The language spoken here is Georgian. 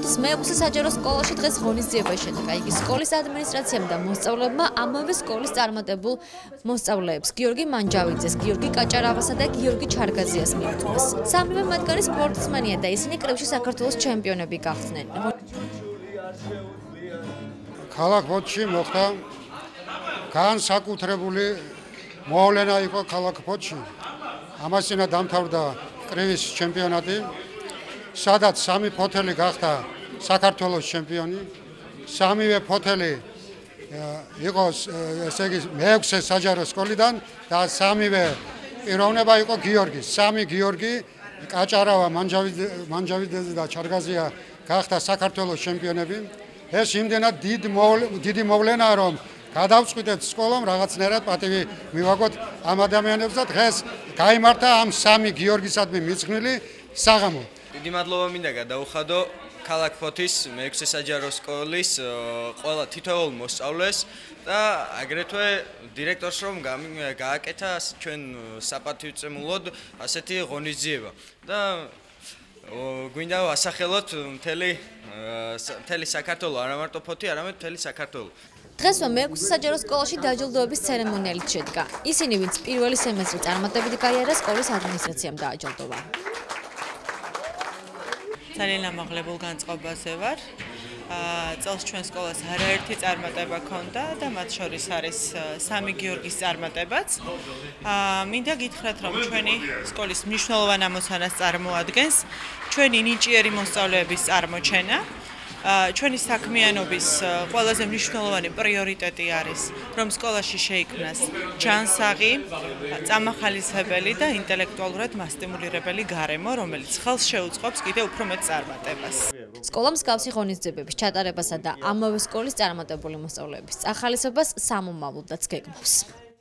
ფოთის მე-6 საჯარო სკოლაში დღეს ღონისძიება შედგა. იგი სკოლის ადმინისტრაციამ და მოსწავლეებმა ამავე სკოლის წარმატებულ მოსწავლეებს გიორგი მანჯავიძეს, გიორგი კაჭარავასა და გიორგი ჩარგაზიას მიუთმეს. სამივე მათგანი სპორტსმენია და ისინი კრივში საქართველოს ჩემპიონები გახდნენ. ქალაქ ფოთში მოხდა განსაკუთრებული მოვლენა იყო ქალაქ ფოთში. ამასინა დამთავრდა კრივის ჩემპიონატი, სადაც სამი ფოთელი გახდა საქართველოს ჩემპიონი. სამივე ფოთელი იყო ესე იგი მე-6 საჯარო სკოლიდან და სამივე პიროვნება იყო გიორგის. სამი გიორგი, კაჭარავა, მანჯავიძე და ჩარგაზია გახდა საქართველოს ჩემპიონები. ეს იმდენად დიდი მოვლენაა, რომ გადავწყვიტეთ სკოლამ რაღაცნაირად პატივი მივაგოთ ამ ადამიანებს და დღეს გაიმართა ამ სამი გიორგისადმი მიძღვნილი საღამო. დიდი მადლობა მინდა გადაუხადო ქალაქ ფოთის მე-6 საჯარო სკოლის ყველა თითოეულ მოსწავლეს და აგრეთვე დირექტორს რომ გააკეთა ჩვენ საპატივცემულოდ ასეთი ღონისძიება და გვინდა ვასახელოთ მთელი საქართველო, არა მარტო ფოთი, არამედ მთელი საქართველო. დღესვე მე-6 საჯარო სკოლაში დაჯილდოების ცერემონიალიც შედგა. ისინი, ვინც პირველი სემესტრი წარმატებით გაიარა, სკოლის ადმინისტრაციამ დააჯილდოვა. ძალიან ამაღლებულ განწყობაზე ვარ. წელს ჩვენ სკოლას არაერთი წარმატება ჰქონდა და მათ შორის არის სამი გიორგის წარმატებაც. მინდა გითხრათ, რომ ჩვენი სკოლის მნიშვნელოვან ამოცანას წარმოადგენს ჩვენი ნიჭიერი მოსწავლეების წარმოჩენა. ჩვენი საქმიანობის ყველაზე მნიშვნელოვანი პრიორიტეტი არის, რომ სკოლაში შეიქმნას ჯანსაღი, წამახალისებელი და ინტელექტუალურად მასტიმულირებელი გარემო, რომელიც ხელს შეუწყობს კიდევ უფრო მეტ წარმატებას. სკოლამ მსგავსი ღონისძიებების ჩატარებასა და ამავე სკოლის წარმატებული მოსწავლეების წახალისებას სამომავლოდაც გეგმავს.